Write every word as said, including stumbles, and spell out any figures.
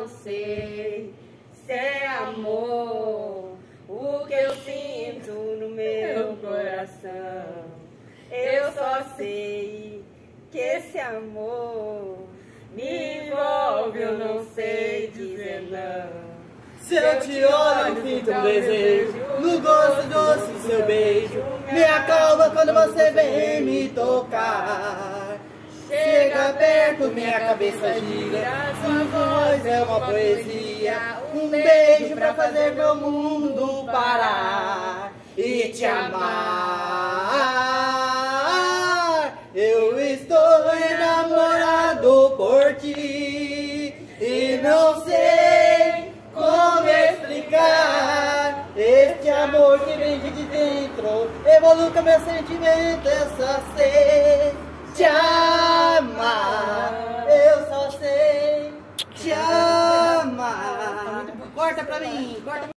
não sei se é amor o que eu sinto no meu coração. Eu só sei que esse amor me envolve, eu não sei dizer não. Se eu te olho, sinto um desejo, no gosto doce do seu beijo, me acalma quando você vem me tocar. Chega perto, minha cabeça gira, sua voz é uma poesia, um beijo pra fazer meu mundo parar e te amar. Eu estou enamorado por ti e não sei como explicar este amor que vem de dentro, evolui com meu sentimento, eu só sei te amar, eu só sei te amar. Corta pra mim, corta pra mim.